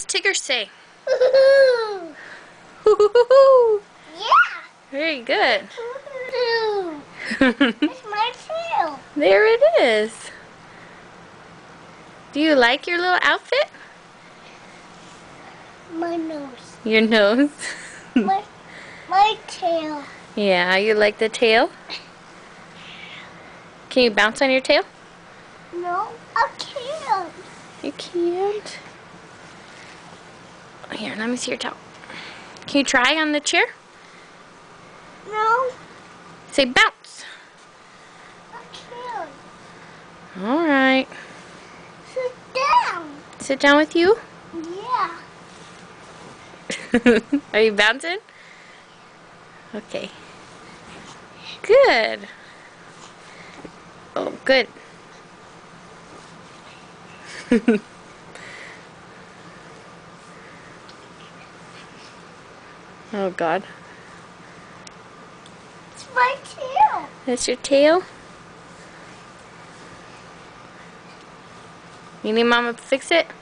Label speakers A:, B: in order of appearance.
A: does Tigger say?
B: Yeah.
A: Very good.
B: It's my tail.
A: There it is. Do you like your little outfit?
B: My nose.
A: Your nose?
B: My tail.
A: Yeah, you like the tail? Can you bounce on your tail?
B: No, I can't.
A: You can't. Here, let me see your tail. Can you try on the chair?
B: No,
A: Say bounce.
B: I can't.
A: All right.
B: Sit down.
A: Sit down with you.
B: Yeah.
A: Are you bouncing? Okay. Good. Oh, good. Oh, God.
B: It's my tail.
A: That's your tail? You need Mama to fix it?